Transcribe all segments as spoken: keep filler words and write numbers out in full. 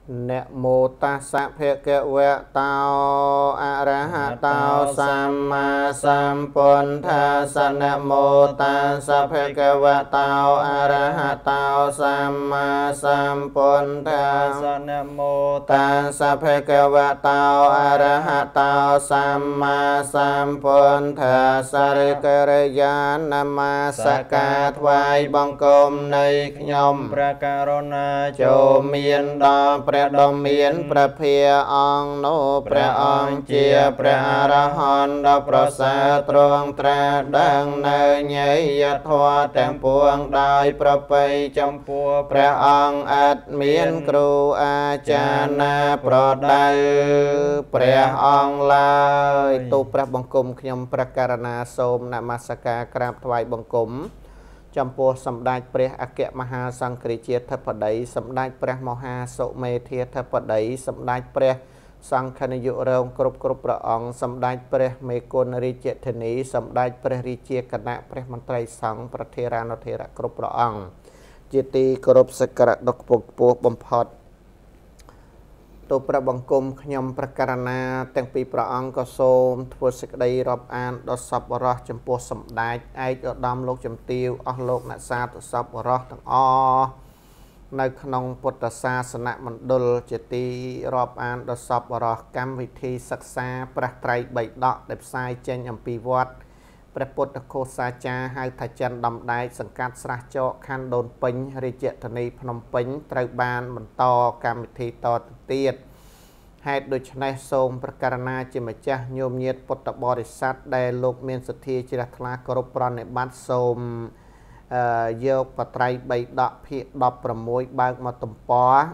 Nẹ mô ta sa phê kẹ vẹ tao a ra ha tao sam ma sam pon tha sa nẹ mô ta sa phê kẹ vẹ tao a ra ha tao sam ma sam pon tha sa nẹ mô ta sa phê kẹ vẹ tao a ra ha tao sam ma sam pon tha sa rê kê rê ya nam ma sa ca thvai bong côm nay nhom pra karona chô miên đo pra đo miên ព្រះភិអង្គនោះព្រះអង្គជាព្រះអរហន្តដ៏ប្រសើរទ្រង់ត្រាស់ដឹងនៅញយធម៌ទាំងពួងដោយប្រពៃចំពោះព្រះអង្គអត់មានគ្រូអាចារ្យណាប្រដៅព្រះអង្គឡើយទូលព្រះបង្គំខ្ញុំព្រះករុណាសូមនមស្ការក្រាបថ្វាយបង្គំចំពោះសម្ដេចព្រះអគ្គមហាសង្ឃរាជាធិបតីសម្ដេចព្រះមហាសុមេធាធិបតីសម្ដេចព្រះសង្ឃនាយករងគ្រប់គ្រប់ព្រះអង្គសម្ដេចព្រះមេគុណរាជធានីសម្ដេចព្រះរាជាគណៈព្រះមន្ត្រីសង្ឃប្រធារានុធិរៈគ្រប់ព្រះអង្គជាទីគោរពសក្ការៈដ៏ខ្ពង់ខ្ពស់បំផុតទូលព្រះបង្គំខ្ញុំព្រះករុណាទាំងពីរព្រះអង្គក៏សូមធ្វើសេចក្តីរាប់អានដល់សប្បុរសចំពោះសម្ដេចឯកឧត្តមលោកជំទាវអស់លោកអ្នកសាទសប្បុរសទាំងអស់នៅក្នុងពុទ្ធសាសនមណ្ឌលជាទីរាប់អានដល់សប្បុរសកម្មវិធីសិក្សាព្រះត្រៃបិដកដែលផ្សាយចេញអំពីវត្តព្រះពុទ្ធឃោសាចារ្យហៅថាចិនដំដែកសង្កាត់ស្រះចកខណ្ឌដូនពេញរាជធានីភ្នំពេញត្រូវបានបន្តកម្មវិធីតទៅទៀតហេតុដូច្នេះសូមព្រះករុណាជាម្ចាស់ញោមញាតពុទ្ធបរិស័ទដែលលោកមានសទ្ធាជ្រះថ្លាគោរពប្រណិប័តសូមយកបត្រៃបិដកភាគដប់ប្រាំមួយបើកមកទំព័រ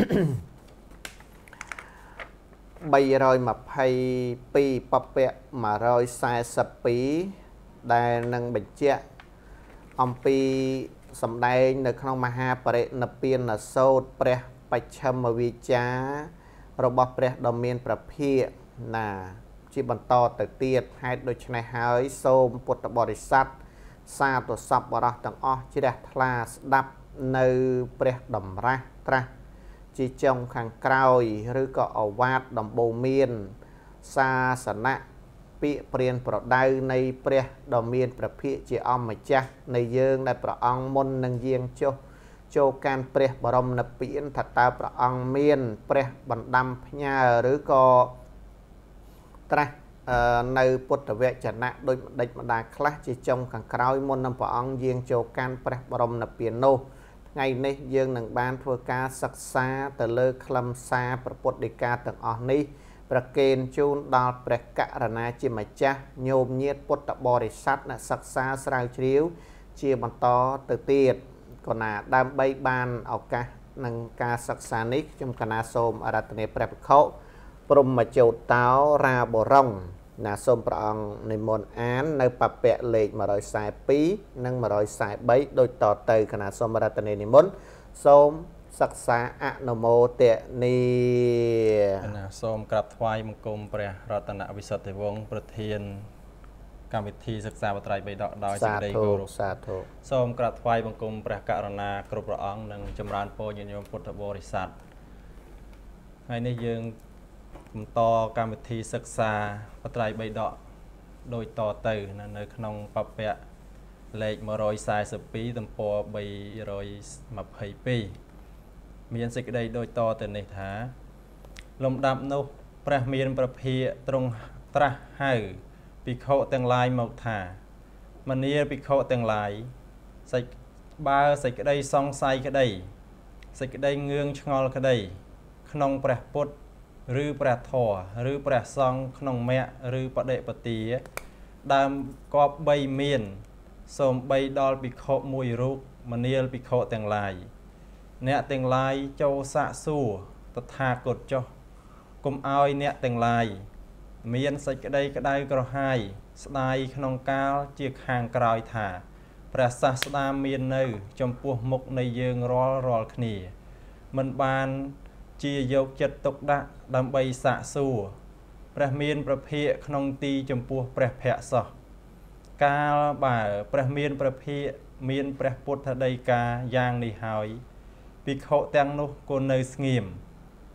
បីរយម្ភៃពីរពពកមួយរយសែសិបពីរដែលនឹងបញ្ជាក់អំពីសម្ដែងនៅក្នុងមហាបរិនិព្វានសូត្រព្រះបច្ឆិមវិជ្ជារបស់ព្រះដ៏មានព្រះភិក្ខណាជាបន្តទៅទៀតហេតុដូច្នេះហើយសូមពុទ្ធបរិស័ទសាធុសប្បុរសទាំងអស់ជ្រះថ្លាស្ដាប់នៅព្រះតម្រាស់ត្រាស់ជាចុងខាងក្រោយឬក៏អវាទដំបូងមានសាសនៈពាក្យព្រានប្រដៅនៃព្រះដ៏មានព្រះភិក្ខជាអម្ចាស់នៃយើងដែលព្រះអង្គមុននឹងយាងចុះចូលកាន់ព្រះបរមនិព្វានថាតើព្រះអង្គមានព្រះបណ្ដាំផ្ញើឬក៏ត្រាស់នៅពុទ្ធវចនៈដូចម្ដេចម្ដាខ្លះជាចុងខាងក្រោយមុននឹងព្រះអង្គយាងចូលកាន់ព្រះបរមនិព្វាននោះថ្ងៃនេះយើងនឹងបានធ្វើការសិក្សាទៅលើខ្លឹមសារព្រះពុទ្ធដីកាទាំងអស់នេះប្រកេនជូនដល់ព្រះករុណាជាម្ចាស់ញោមញាតពុទ្ធបរិស័ទអ្នកសិក្សាស្រាវជ្រាវជាបន្តទៅទៀតក៏ណាដើម្បីបានឱកាសនឹងការសិក្សានេះខ្ញុំកណាសូមអារាធនាព្រះភិក្ខុព្រហ្មជោតោរាបរងណាសូមព្រះអង្គនិមន្តអាននៅបពៈលេខមួយរយសែសិបពីរនិងមួយរយសែសិបបីដូចតទៅកណាសូមអារាធនានិមន្តសូមសិក្សាអនុមោទនីណាសូមក្រាបថ្វាយបង្គំព្រះរតនវិសុទ្ធិវង្សប្រធានកម្មវិធីសិក្សាបត្រៃបិដកដោយសេចក្តីគោរពសាធុសូមក្រាបថ្វាយបង្គំព្រះករុណាគ្រប់ព្រះអង្គនិងចម្រើនពរញាតិញោមពុទ្ធបរិស័ទថ្ងៃនេះយើងបន្តកម្មវិធីសិក្សាបត្រៃបិដកដោយតទៅនៅក្នុងបពៈលេខមួយរយសែសិបពីរទំព័របីរយម្ភៃពីរមានសេចក្តីដូចតទៅនេះថាលំដាប់នោះព្រះមានព្រះភិក្ខទ្រង់ត្រាស់ហៅភិក្ខុទាំងឡាយមកថាមនាលភិក្ខុទាំងឡាយសេចបើសេចក្តីសង្ស័យក្តីសេចក្តីងឿងឆ្ងល់ក្តីក្នុងព្រះពុទ្ធឬព្រះធម៌ឬព្រះសង្ឃក្នុងមគ្គឬបដិបទាដើមគបបីមានសូមបីដល់ភិក្ខុមួយរូបមនាលភិក្ខុទាំងឡាយអ្នកទាំងឡាយចូលសាកសួរតថាគតចុះគុំឲ្យអ្នកទាំងឡាយមានសេចក្តីក្តៅក្រហាយស្ដាយក្នុងកាលជាខាងក្រោយថាព្រះសាស្តាមាននៅចំពោះមុខនៃយើងរាល់រាល់គ្នាមិនបានជាយកចិត្តទុកដាក់ដើម្បីសាកសួរព្រះមានព្រះភិក្ខក្នុងទីចំពោះព្រះភ័ក្ត្រសោះកាលបើព្រះមានព្រះភិក្ខមានព្រះពុទ្ធដីកាយ៉ាងនេះហើយភិក្ខុទាំងនោះក៏នៅស្ងៀម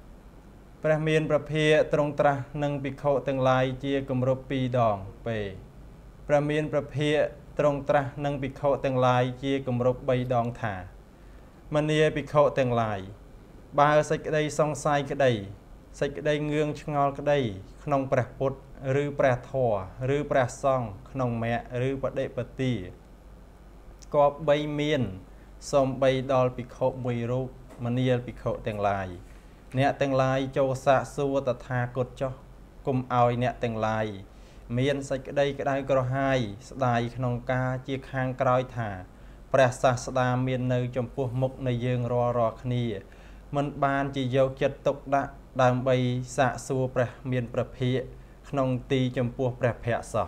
ព្រះមានប្រភាត្រង់ត្រាស់នឹងភិក្ខុទាំងឡាយជាគម្រប់ពីរដងពេព្រះមានប្រភាត្រង់ត្រាស់នឹងភិក្ខុទាំងឡាយជាគម្រប់បីដងថាមនីភិក្ខុទាំងឡាយបើសេចក្តីសង្ស័យក្តីសេចក្តីងឿងឆ្ងល់ក្តីក្នុងព្រះពុទ្ធឬព្រះធម៌ឬព្រះសង្ឃក្នុងមគ្គឬបដិបទាគប្បីមានសំបីដល់ភិក្ខុមួយរូបមនីភិក្ខុទាំងឡាយអ្នកទាំងឡាយចូលសាកសួរតថាគតចុះគុំឲ្យអ្នកទាំងឡាយមានសេចក្តីក្តៅក្រហាយស្ដាយក្នុងការជាខាងក្រោយថាព្រះសាស្តាមាននៅចំពោះមុខនៃយើងរាល់រាល់គ្នាមិនបានជាយកចិត្តទុកដាក់ដើម្បីសាកសួរព្រះមានព្រះភិក្ខក្នុងទីចំពោះព្រះភ័ក្ត្រសោះ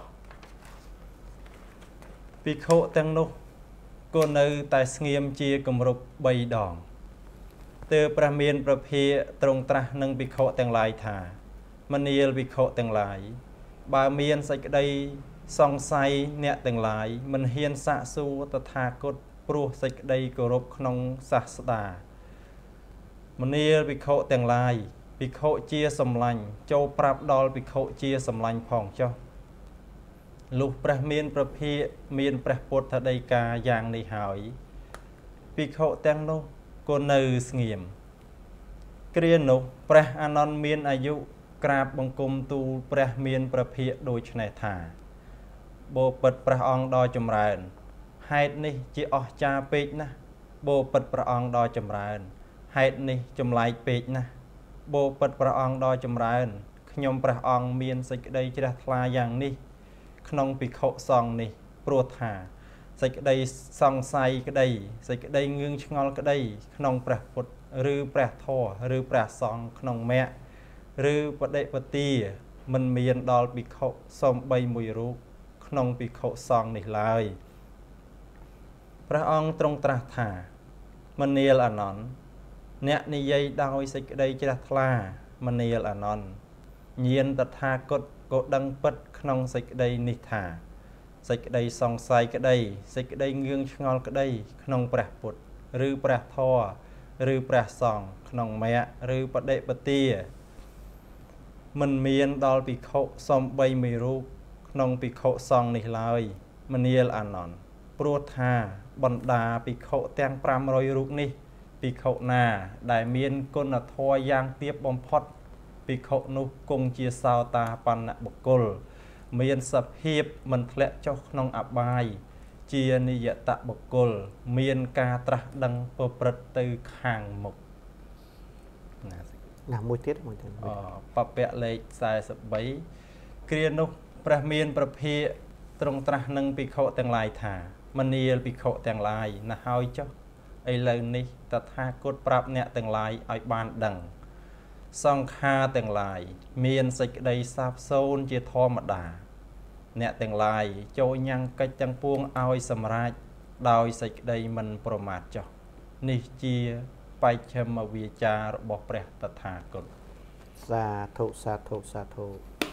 ភិក្ខុទាំងនោះក៏នៅតែស្ងៀមជាគម្រប់បីដងទើបព្រះមានព្រះភិក្ខត្រង់ត្រាស់នឹងភិក្ខុទាំងឡាយថាមនាលភិក្ខុទាំងឡាយបើមានសេចក្តីសង្ស័យអ្នកទាំងឡាយមិនហ៊ានសាកសួរតថាគតព្រោះសេចក្តីគោរពក្នុងសាស្តាមនាលភិក្ខុទាំងឡាយភិក្ខុជាសម្លាញ់ចូលប្រាប់ដល់ភិក្ខុជាសម្លាញ់ផងចុះលុះព្រះមានព្រះភិក្ខមានព្រះពុទ្ធដីកាយ៉ាងនេះហើយភិក្ខុទាំងនោះក៏នៅស្ងៀមគ្រានោះព្រះអានន្ទមានអាយុក្រាបបង្គំទូលព្រះមានព្រះភិក្ខដូចនេះថាបបិទ្ធព្រះអង្គដ៏ចម្រើនហេតុនេះជាអស្ចារ្យពេកណាស់បបិទ្ធព្រះអង្គដ៏ចម្រើនហេតុនេះចម្លែកពេកណាស់បបិទ្ធព្រះអង្គដ៏ចម្រើនខ្ញុំព្រះអង្គមានសេចក្តីជ្រះថ្លាយ៉ាងនេះក្នុងភិក្ខុសង្ឃនេះព្រោះថាសេចក្តីសង្ស័យក្តីសេចក្តីងឿងឆ្ងល់ក្តីក្នុងព្រះពុទ្ធឬព្រះធម៌ឬព្រះសង្ឃក្នុងមគ្គឬបដិបទាមិនមានដល់ភិក្ខុសំបីមួយរូបក្នុងភិក្ខុសង្ឃនេះឡើយព្រះអង្គទ្រង់ត្រាស់ថាមនាលអានន្ទអ្នកនិយាយដោយសេចក្តីជ្រះថ្លាមនាលអានន្ទញាណតថាគតក៏ដឹងពិតក្នុងសេចក្តីនេះថាសេចក្តីសង្ស័យក្តីសេចក្តីងឿងឆ្ងល់ក្តីក្នុងព្រះពុទ្ធឬព្រះធម៌ឬព្រះសង្ឃក្នុងមគ្គឬបដិបទាមិនមានដល់ភិក្ខុសំបីមួយរូបក្នុងភិក្ខុសង្ឃនេះឡើយមនាលអានន្ទព្រោះថាបណ្ដាភិក្ខុទាំងប្រាំរយរូបនេះភិក្ខុណាដែលមានគុណធម៌យ៉ាងទាបបំផុតភិក្ខុនោះគង់ជាសោតាបណ្ណបុគ្គលមានសភាពមិនធ្លាក់ចុះក្នុងអបាយជានិយតបុគ្គលមានការត្រាស់ដឹងប្រព្រឹត្តទៅខាងមុខណាណាមួយទៀតមួយទៀតអបពៈលេខសែសិបបីគ្រានោះព្រះមានព្រះភិក្ខទ្រង់ត្រាស់នឹងភិក្ខុទាំងឡាយថាមនាលភិក្ខុទាំងឡាយណាហើយចុះឥឡូវនេះតថាគតប្រាប់អ្នកទាំងឡាយឲ្យបានដឹងសង្ខារទាំងឡាយមានសេចក្តីសាបសូន្យជាធម្មតាអ្នកទាំងឡាយចូលញ៉ាំងកិច្ចទាំងពួងឲ្យសម្រេចដោយសេចក្តីមិនប្រមាទចុះនេះជាបច្ឆិមវាចារបស់ព្រះតថាគតសាធុសាធុសាធុ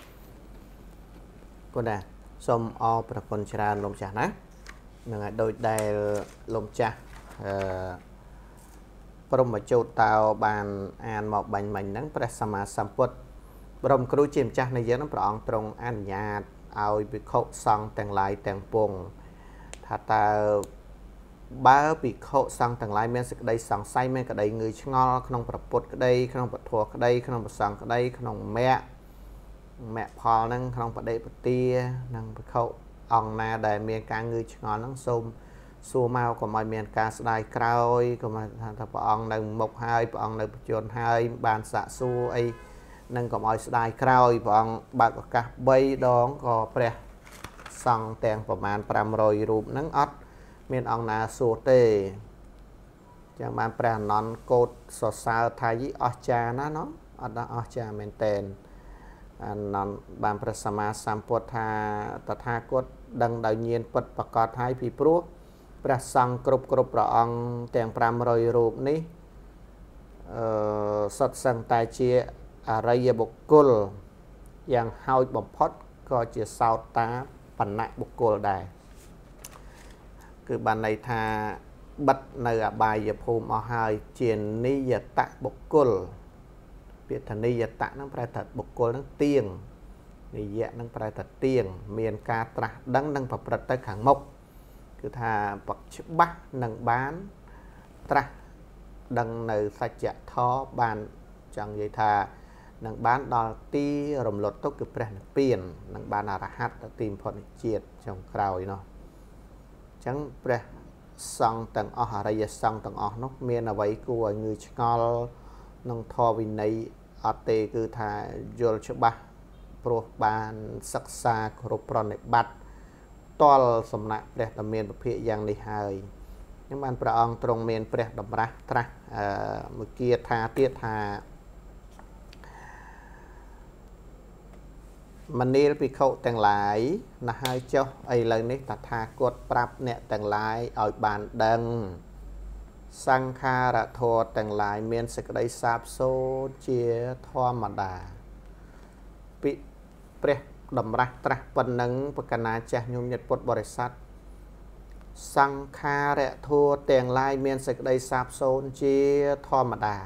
ពុទ្ធសូមអរព្រះគុណច្រើនលោកម្ចាស់ណានឹងឲ្យដូចដែលលោកម្ចាស់អឺព្រមជោតតោបានអានមកបាញ់មិញហ្នឹងព្រះសម្មាសម្ពុទ្ធបរមគ្រូជាម្ចាស់នៃយើងហ្នឹងព្រះអង្គទ្រង់អនុញ្ញាតឲ្យភិក្ខុសង្ឃទាំងឡាយទាំងពងថាតើបើភិក្ខុសង្ឃទាំងឡាយមានសេចក្តីសង្ស័យមានក្តីងឿឆ្ងល់ក្នុងព្រះពុទ្ធក្តីក្នុងពធក្តីក្នុងព្រះសង្ឃក្តីក្នុងមគ្គមគ្គផលហ្នឹងក្នុងបដិបទានិងភិក្ខុអង្គណាដែលមានការងឿឆ្ងល់ហ្នឹងសូមសួរមកកុំឲ្យមានការស្ដាយក្រោយកុំថាព្រះអង្គនៅមុខហើយព្រះអង្គនៅបញ្ជន់ហើយបានសាកសួរអីនឹងកុំឲ្យស្ដាយក្រោយព្រះអង្គបើកឱកាសបីដងក៏ព្រះសង្ឃទាំងប្រមាណប្រាំរយរូបហ្នឹងអត់មានអង្គណាសួរទេចឹងបានព្រះអនន្តកោតសរសើរថាយីអស្ចារ្យណាស់ណោះអត់ដល់អស្ចារ្យមែនតែនអនន្តបានព្រះសម្មាសម្ពុទ្ធថាតថាគតដឹងដោយញាណពិតប្រកបហើយពីព្រោះព្រះសង្ឃគ្រប់គ្រប់ព្រះអង្គទាំងប្រាំរយរូបនេះអឺសុទ្ធសឹងតែជាអរិយបុគ្គលយ៉ាងហោចបំផុតក៏ជាសោតាបណ្ណបុគ្គលដែរគឺបានន័យថាបិទនៅអបាយភូមិអស់ហើយជានិយតបុគ្គលពាក្យថានិយតៈហ្នឹងប្រែថាបុគ្គលហ្នឹងទៀងនិយៈហ្នឹងប្រែថាទៀងមានការត្រាស់ដឹងនិងប្រព្រឹត្តទៅខាងមុខគឺថាបកច្បាស់នឹងបានត្រាស់ដឹងនៅសច្ចធម៌បានចង់និយាយថានឹងបានដល់ទីរំលត់ទុកគឺព្រះនិព្វាននឹងបានអរហត្តទីបំផុតនៃជាតិចុងក្រោយនោះអញ្ចឹងព្រះសង្ឃទាំងអស់អរិយសង្ឃទាំងអស់នោះមានអ្វីគួរឲ្យងឿឆ្ងល់ក្នុងធម៌វិន័យអត់ទេគឺថាយល់ច្បាស់ព្រោះបានសិក្សាគ្រប់ប្រណិប័តតលសំណាក់ព្រះតមានពភាកយ៉ាងនេះហើយខ្ញុំបានព្រះអង្គទ្រង់មានព្រះតម្រាស់ត្រាស់អឺមួយគាថាទៀតថាមនាលភិក្ខុទាំងឡាយណាស់ហើយចុះឥឡូវនេះតថាគតប្រាប់អ្នកទាំងឡាយឲ្យបានដឹងសង្ខារធម៌ទាំងឡាយមានសេចក្តីសាបសូន្យជាធម្មតាពីព្រះតម្រាស់ត្រាស់ប៉ុណ្ណឹងប្រកណាចាស់ញោមញាតិពុទ្ធបរិស័ទសង្ខារធម៌ទាំងឡាយមានសេចក្តីសាបសូន្យជាធម្មតា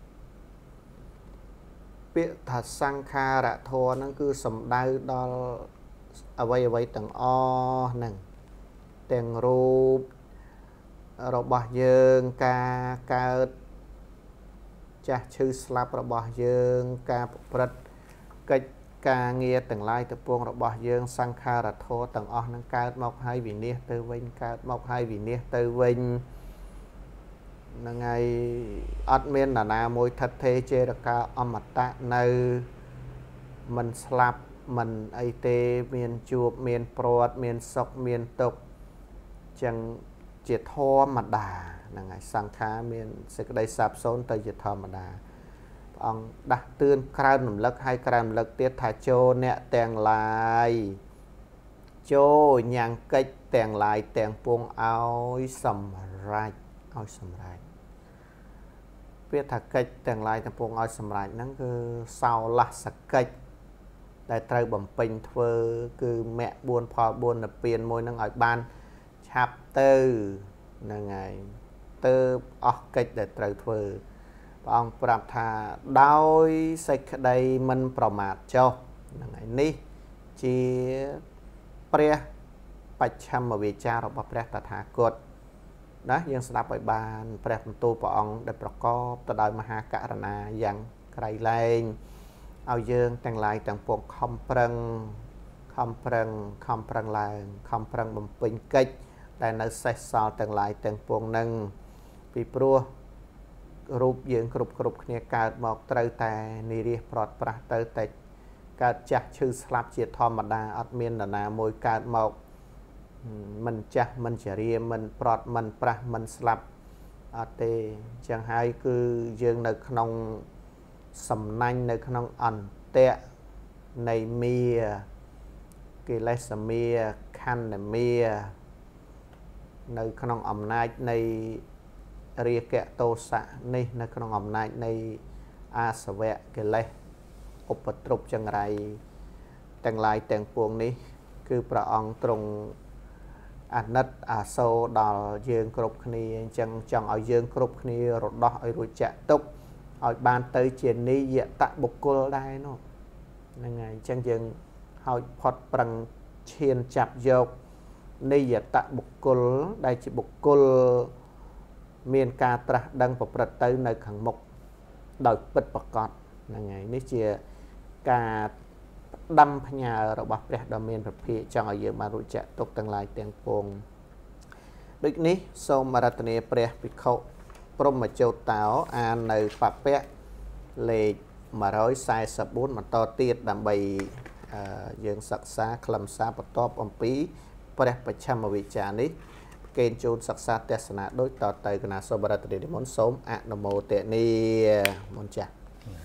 ពាក្យថាសង្ខារធម៌ហ្នឹងគឺសំដៅដល់អ្វីអ្វីទាំងអស់ហ្នឹងទាំងរូបរបស់យើងការកើតចាស់ឈឺស្លាប់របស់យើងការប្រព្រឹត្តកិច្ចការងារទាំងឡាយទៅពងរបស់យើងសង្ខារធម៌ទាំងអស់ហ្នឹងកើតមកហើយវិនាសទៅវិញកើតមកហើយវិនាសទៅវិញហ្នឹងហើយអត់មាននរណាមួយថិតថេរចេរកាអមតៈនៅមិនស្លាប់មិនអីទេមានជួបមានព្រាត់មានសុខមានទុក្ខចឹងជាធម្មតាហ្នឹងហើយសង្ខារមានសេចក្តីសាបសូន្យទៅជាធម្មតាព្រះអង្គដាស់តឿនក្រើនរំលឹកឲ្យក្រើនរំលឹកទៀតថាចូលអ្នកទាំងឡាយចូលញ៉ាំងកិច្ចទាំងឡាយទាំងពួងឲ្យសម្រេចឲ្យសម្រេចពាក្យថាកិច្ចទាំងឡាយទាំងពួងឲ្យសម្រេចហ្នឹងគឺសោលសកិច្ចដែលត្រូវបំពេញធ្វើគឺមគ្គបួនផលបួននិព្វានមួយហ្នឹងឲ្យបានឆាប់ទៅហ្នឹងហើយទៅអស់កិច្ចដែលត្រូវធ្វើព្រះអង្គប្រាប់ថាដោយសេចក្តីមិនប្រមាទចុះហ្នឹងហើយនេះជាព្រះបច្ឆមវាចារបស់ព្រះតថាគតណាយើងស្ដាប់ឲ្យបានព្រះបន្ទូលព្រះអង្គដែលប្រកបទៅដោយមហាករុណាយ៉ាងក្រៃលែងឲ្យយើងទាំងឡាយទាំងពួងខំប្រឹងខំប្រឹងខំប្រឹងឡើងខំប្រឹងបំពេញកិច្ចដែលនៅសេសសល់ទាំងឡាយទាំងពួងនឹងពីព្រោះរូបយើងគ្រប់គ្រប់គ្នាកើតមកត្រូវតែនិរិះប្រត់ប្រាស់ទៅតែកើតចាស់ឈឺស្លាប់ជាធម្មតាអត់មាននរណាមួយកើតមកមិនចាស់មិនជរាមិនប្រត់មិនប្រាស់មិនស្លាប់អត់ទេចឹងហើយគឺយើងនៅក្នុងសំណាញ់នៅក្នុងអន្តៈនៃមាកិលេសមាខណ្ឌមានៅក្នុងអំណាចនៃរាគៈទោសៈនេះនៅក្នុងអំណាចនៃអាសវៈកិលេសឧបទ្រពចង្រៃទាំងឡាយទាំងពួងនេះគឺព្រះអង្គទ្រង់អាណិតអាសូរដល់យើងគ្រប់គ្នាអញ្ចឹងចង់ឲ្យយើងគ្រប់គ្នារដោះឲ្យរួចចាក់ទុកឲ្យបានទៅជានិយតបុគ្គលដែរនោះហ្នឹងហើយអញ្ចឹងយើងឲ្យផុតប្រឹងឈានចាប់យកនិយតបុគ្គលដែលជាបុគ្គលមានការត្រាស់ដឹងប្រព្រឹត្តទៅនៅខាងមុខដោយពិតប្រាកដហ្នឹងហើយនេះជាការដាំផ្ញើរបស់ព្រះដ៏មានព្រះភិក្ខចង់ឲ្យយើងបានរួចចាក់ទុកទាំងឡាយទាំងពួងដូចនេះសូមរតនាព្រះភិក្ខុព្រហ្មជោតោអាននៅបពៈលេខមួយរយសែសិបបួនបន្តទៀតដើម្បីយើងសិក្សាខ្លឹមសារបន្ទាប់អំពីព្រះបច្ឆមវិជ្ជានេះកេណ្ឌជូនសិក្សាទេសនាដូចតទៅគណៈសូមរតនានិមន្តសូមអនុមោទនាមុនចាស់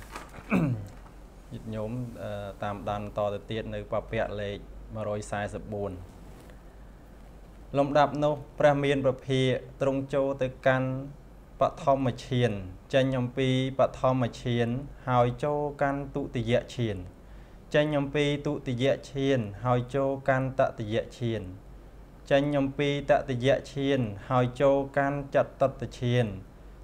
ញាតិញោមតាមដានតទៅទៀតនៅបពៈលេខមួយរយសែសិបបួនលំដាប់នោះព្រះមានព្រះភិក្ខទ្រង់ចូលទៅកាន់បឋមឈានចេញអំពីបឋមឈានហើយចូលកាន់ទុតិយឈានចេញអំពីទុតិយឈានហើយចូលកាន់តតិយឈានចេញអំពីតតិយឈានហើយចូលកាន់ចតុតឈាន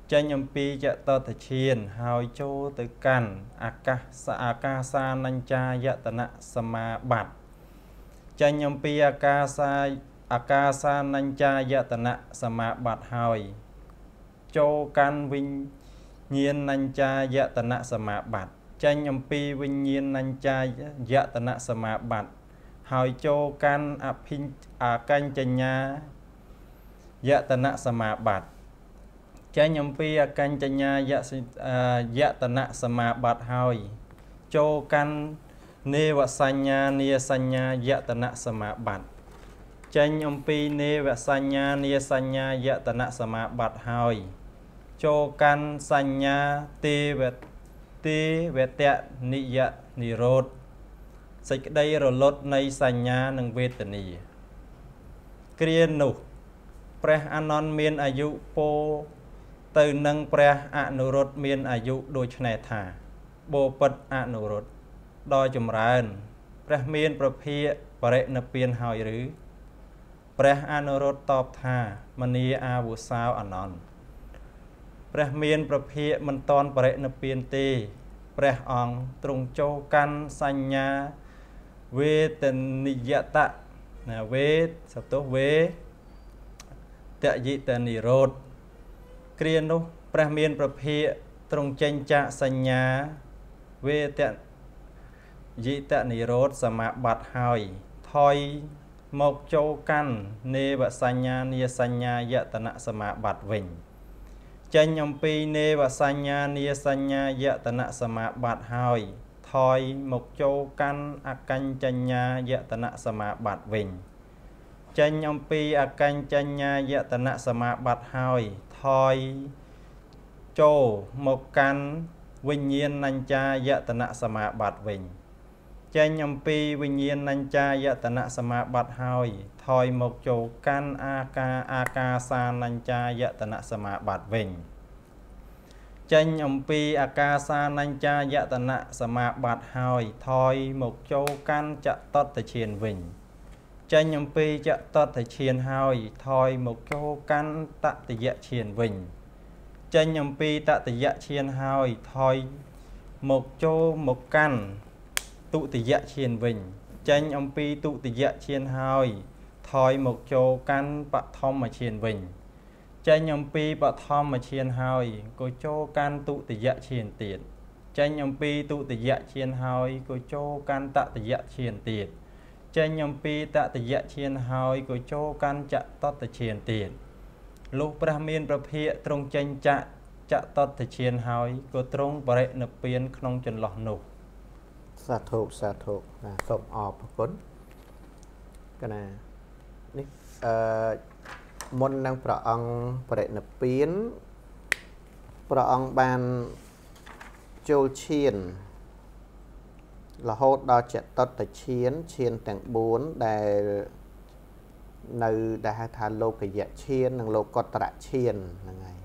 ចេញអំពីចតតឈានហើយចូលទៅកាន់អាកាសអាកាសានញ្ចាយតនៈសមាបត្តិចេញអំពីអាកាសាអាកាសានញ្ចាយតនៈសមាបត្តិហើយចូលកាន់វិញ្ញាណញ្ចាយតនៈសមាបត្តិចេញអំពីវិញ្ញាណញ្ចាយតនៈសមាបត្តិហើយចូលកាន់អភិអកញ្ចញ្ញាយតនៈសមាបត្តិចេញអំពីអកញ្ចញ្ញាយតនៈសមាបត្តិហើយចូលកាន់នេវសញ្ញានាសញ្ញាយតនៈសមាបត្តិចេញអំពីនេវសញ្ញានាសញ្ញាយតនៈសមាបត្តិហើយចូលកាន់សញ្ញាទេវទេវតនិយនិរោធសេចក្តីរលត់នៃសញ្ញានិងវេទនាគ្រានោះព្រះអានន្ទមានអាយុពោទៅនឹងព្រះអនុរុទ្ធមានអាយុដូចនេះថាបបិទ្ធអនុរុទ្ធដ៏ចម្រើនព្រះមានប្រភាបរិនិព្វានហើយឬព្រះអនុរុទ្ធតបថាមនីអាវុសោអានន្ទព្រះមានប្រភាមិនតាន់បរិនិព្វានទេព្រះអង្គទ្រង់ចូលកាន់សញ្ញាវេទនិយតៈណាវេសតុវេតយិតនិរោធគ្រានោះព្រះមានប្រភាទ្រង់ចេញចាកសញ្ញាវេតយិតនិរោធសមាបត្តិហើយថយមកចូលកាន់នេវសញ្ញានាសញ្ញាយតនៈសមាបត្តិវិញចេញអំពីនេវសញ្ញានាសញ្ញាយតនៈសមាបត្តិហើយថយមកចូលកាន់អកញ្ចញ្ញាយតនៈសមាបត្តិវិញចេញអំពីអកញ្ចញ្ញាយតនៈសមាបត្តិហើយថយចូលមកកាន់វិញ្ញាណញ្ចាយតនៈសមាបត្តិវិញចេញអំពីវិញ្ញាណញ្ចាយតនៈសមាបត្តិហើយថយមកចូលកាន់អាកាអាកាសានញ្ចាយតនៈសមាបត្តិវិញចេញអំពីអាកាសានញ្ចាយតនៈសមាបត្តិហើយថយមកចូលកាន់ចតតឈានវិញចេញអំពីចតតឈានហើយថយមកចូលកាន់តតយឈានវិញចេញអំពីតតយឈានហើយថយមកចូលមកកាន់ទុតិយឈានវិញចេញអំពីទុតិយឈានហើយថយមកចូលកាន់បឋមឈានវិញចេញអំពីបឋមឈានហើយក៏ចូលកាន់ទុតិយឈានទៀតចេញអំពីទុតិយឈានហើយក៏ចូលកាន់តតយឈានទៀតចេញអំពីតតយឈានហើយក៏ចូលកាន់ចតតឈានទៀតលុះព្រះមានប្រភាកទ្រង់ចេញចាក់ចតតឈានហើយក៏ទ្រង់បរិនិព្វានក្នុងចន្លោះនោះសាធុសាធុណាសូមអរគុណកណានេះអឺមុននឹងព្រះអង្គបរិនិព្វានព្រះអង្គបានចូលឈានរហូតដល់ចតុត្តឈានឈានទាំងបួនដែលនៅដែលហៅថាលោកយៈឈាននិងលោកតរៈឈានហ្នឹងហើយ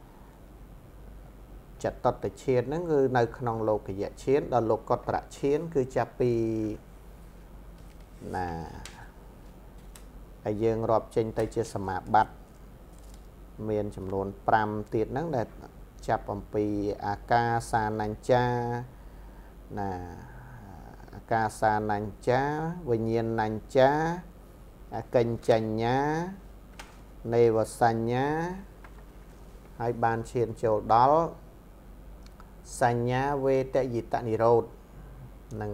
ចតុត្តឈានហ្នឹងគឺនៅក្នុងលោកយៈឈានដល់លោកតរៈឈានគឺចាប់ពីណាហើយយើងរាប់ចេញទៅជាសមាបត្តិមានចំនួនប្រាំទៀតហ្នឹងដែលចាប់អំពីអាកាសានញ្ចាណាអាកាសានញ្ចាវិញ្ញាណញ្ចាអកញ្ចញ្ញានេវសញ្ញាហើយបានឈានចូលដល់សញ្ញាវេតយិតនិរោធនឹង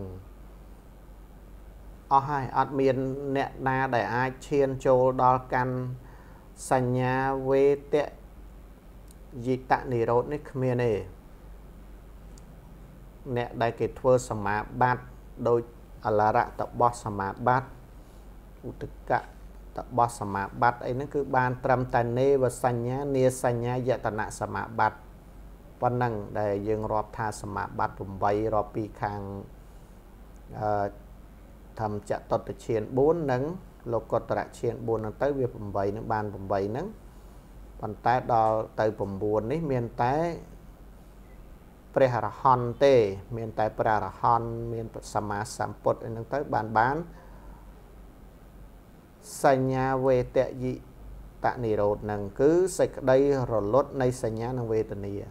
អស់ហើយអត់មានអ្នកណាដែលអាចឈានចូលដល់កាន់សញ្ញាវេតយិតនិរោធនេះគ្មានទេអ្នកដែលគេធ្វើសមាបត្តិដោយអលរៈតបោះសមាបត្តិឧតកៈតបោះសមាបត្តិអីហ្នឹងគឺបានត្រឹមតែនេវសញ្ញានាសញ្ញាយតនៈសមាបត្តិប៉ុណ្ណឹងដែលយើងរាប់ថាសមាបត្តិប្រាំរាប់ពីខាងអឺធម្មចតុត្តឈានបួននិងលោកតរៈឈានបួនហ្នឹងទៅវាប្រាំហ្នឹងបានប្រាំហ្នឹងប៉ុន្តែដល់ទៅប្រាំបួននេះមានតែព្រះអរហន្តទេមានតែព្រះអរហន្តមានសម្មាសម្ពុទ្ធអីហ្នឹងទៅបានបានសញ្ញាវេតយិ tạ nì rột nâng cứ sạch đây rồi lốt này sanh nhá nâng về tần nìa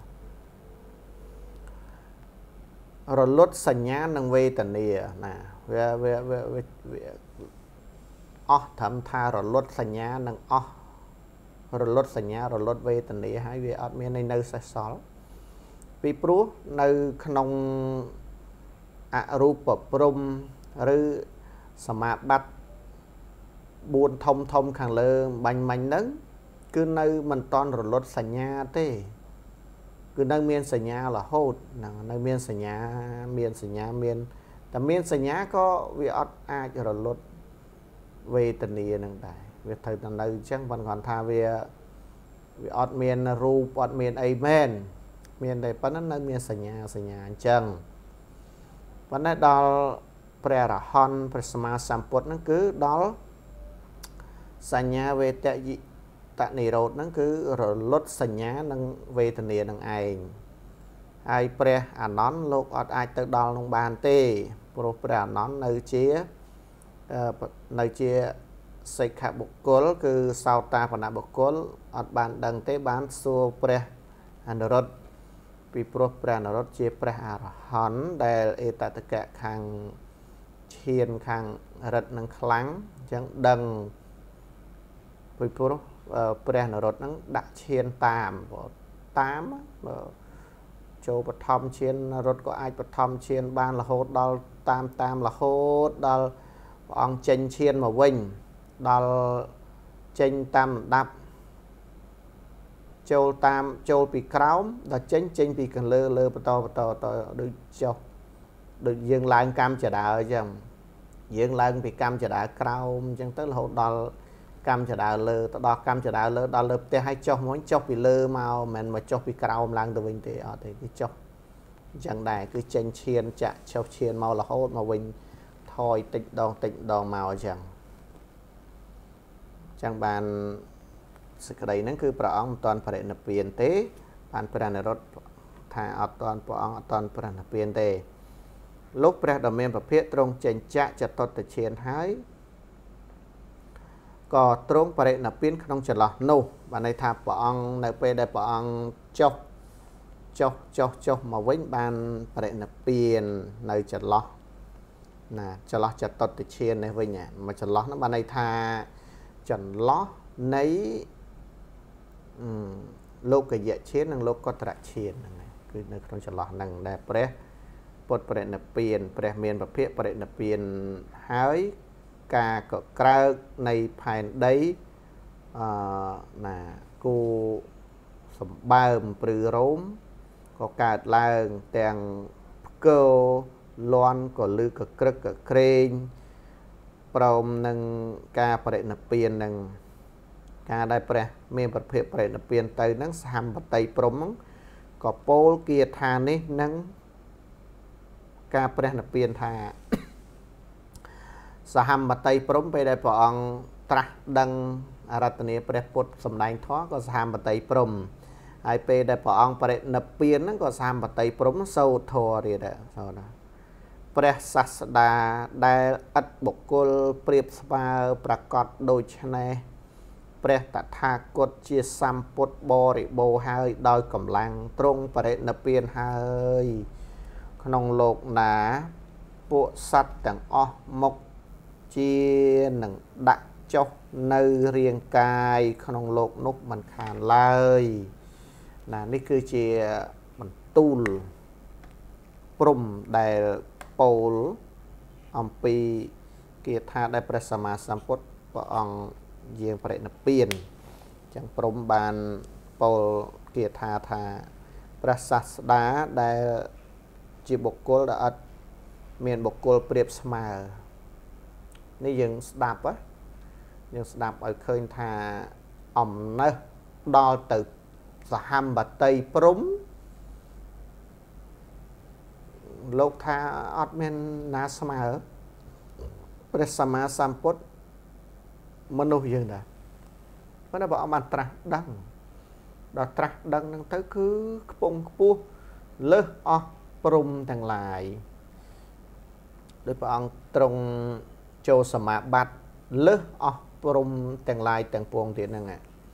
rồi lốt sanh nhá nâng về tần nìa nè về về về về về ơ thầm tha rồi lốt sanh nhá nâng ơ rồi lốt sanh nhá rồi lốt về tần nìa hai về ọt miên này nâu sạch xó vì prú nâu khăn ạ rụp bập rùm rư sả mạ bắt buôn thông thông khẳng lơ bánh bánh nâng cứ nơi mình toàn rồi lốt sả nhà thế cứ nơi miên sả nhà là hốt nơi miên sả nhà miên sả nhà miênแต่miên sả nhà có vì ọt ai cho rồi lốt về tình yêu nâng đại việc thời tầng nơi chẳng vẫn còn tha về vì ọt miên rụp ọt miên ấy men miên đây bắn nơi miên sả nhà sả nhà chân vấn đề đó pre ra hon presma samput nó cứ đó sanh nhá về tại dị tạ nì rột nó cứ rồi lót sanh nhá nâng về thần địa nâng ai ai pre à nón lục ọt ai tới đó nông bàn tê pro pre à nón nơi chia nơi chia xây khả bục cố cứ sau ta phần nạ bục cố ọt bàn đằng tế bán xua pre à rột vì pro pre à rột chia pre à hon để ê tạ tất cả khang chiên khang rật nâng kháng chẳng đằng vì pro pre nó rốt nó đã chiên tam tám châu bật thom chiên rốt có ai bật thom chiên ban là hốt đo tam tam là hốt đo ông chênh chiên mà vinh đo chênh tam đập châu tam châu bị cáo là chênh chênh bị cần lơ lơ bật to bật to to được châu được dừng lại cam chờ đợi chẳng dừng lại bị cam chờ đợi cáo chẳng tới là hốt đo cam chờ đợi lơ đo cam chờ đợi lơ đo lơ te hai chọc muốn chọc bị lơ màu mình mà chọc bị cáo lang từ vinh thì ở thì cái chọc chẳng đài cứ chênh chiên chạ chọc chiên màu là hốt mà vinh thôi tịnh đòn tịnh đòn màu chẳng chẳng bàn sự cái nó cứ bảo ông toàn phải nộp tiền tế bàn phải là rốt thà ở toàn bảo ông toàn phải nộp tiền tế lúc ra đầm miềnประเภท trong chênh chạ chặt tốt từ chiên hái có trong phải nộp tiền không chỉ là nô và này thà bảo ông nộp về để bảo ông chọc chọc chọc chọc mà với bàn phải nộp tiền nơi chặt lót nè chặt lót chặt tốt từ chiên này với nhà mà chặt lót nó bàn này thà chặt lót nấy lúc cái dạy chết năng lúc có trả chiên cứ nơi trong chặt lót năng đẹp đấy bột phải nộp tiền phải miềnประเภทphải nộp tiền hái cả có cào này phải đấy là cô sầm bàm bự rốm có cả làng tàng cơ loan có lư có krek có kren prom nâng ca phải nộp tiền nâng ca đây phải miềnประเภทphải nộp tiền tới nâng ham bắt tay prom có pol kia thà ní nâng ca phải nộp tiền thàสหมไตพร้อมไปได้พระองค์ตรัสดังอารัตเนียประพุทธสมัยท้อก็สหมไตพร้อมไอไปได้พระองค์ประนเปียนนั่นก็สหมไตพร้อมโซทอรีเด้อนะประศาสดาได้อัดบุคคลเปรียบสภาประกอบโดยชนะประตถาคตเจียสัมพุทธบริโภคให้โดยกำลังตรงประนเปียนให้ขนมโลกหนาปุสัตต่างอ้อมกchia nâng đặt cho nơi riêng cài không lột nút mình khàn lời là ní cứ chia mình tu prum đại pol ông pi kia tha đại prasama samput và ông riêng phải nộp tiền chẳng prum bàn pol kia tha tha prasasda đại chia bộc cô đã miền bộc cô priệp smileนี่ยังดับวะยังดับเอาเคยทาอ่อมเนอะดอตึกสหัมบัตไตปรุ้มโลกทาอดเมนนาสมาร์ปริสมาสัมพุทธมนุษย์ยังไงเพราะนั่นบอกมันตรัสดังดอตรัสดังนั่งเต้คือปงปูเลืออปรุ้มทั้งหลายโดยพระองค์ตรงโจสมาบัตเลืออปรุมแต่งลายแต่งปวงที่นั่นไง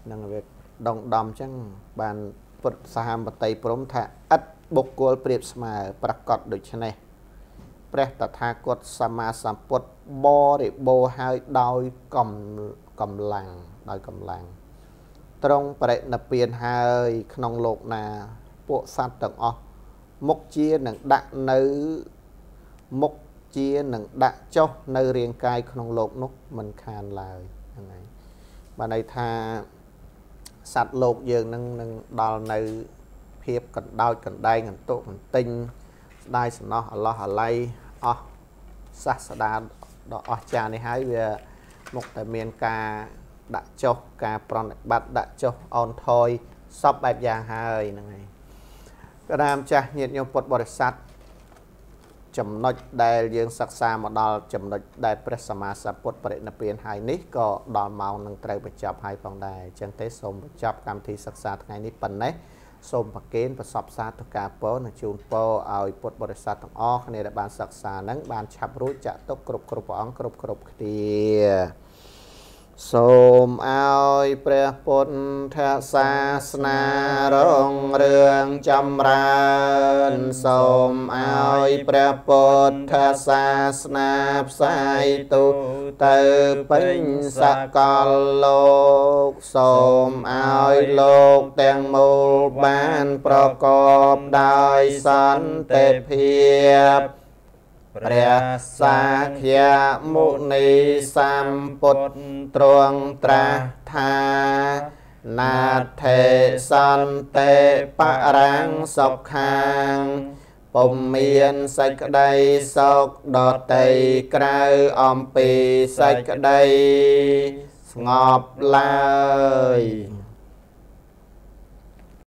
năng việc đồng đom chẳng bàn Phật sa bát tây prom thạ ắt bộc cột priệp mà prakot được thế này Preh tạt tha cột sama samput bo để bo hai đôi cầm cầm lằng đôi cầm lằng trong bệ nạp tiền hai nông lộc nà bộ sát tầng o mốc chia nặng đạn nữ mốc chia nặng đạn cho nơi riêng cai nông lộc nút mình khan lại này bà này tha sát lộc dường nâng nâng đào nơi hiệp cần đau cần đai cần tốt cần tinh đai sẵn nó Allah halay o sát đa đó o cha này hãy về một tại miền ca đã cho ca pron bắt đã cho on thôi sắp bài giang hai này cái nam cha nhiệt nhôm bột bột sắt chấm nói đại dương sắc xa mà đo chấm nói đại presama sapot bệ nạp tiền hai nít có đo màu nâng trời bạch chập hai phòng đài chân tế sôm bạch chập cam thi sắc xa ngày nít bần đấy sôm bạc kiến và sọp xa tất cả bố là chun po ao bột bột sắt thằng o này là bàn sắc xa nắng bàn chập rút chặt tốc cục cục bóng cục cục thì Sôm ao pre put tha sa sna rong rương chăm ran Sôm ao pre put tha sa sna sai tu từ pinh sa con lục Sôm ao lục teng mô ban pro cọp đai san tê phiệpព្រះសាខយមុនីសម្ពុទ្ធទ្រង់ត្រាស់ថាណាថេសន្តិបរាំងសុខាងពុំមានសេចក្តីសុខដតីក្រៅអំពីសេចក្តីស្ងប់ឡើយ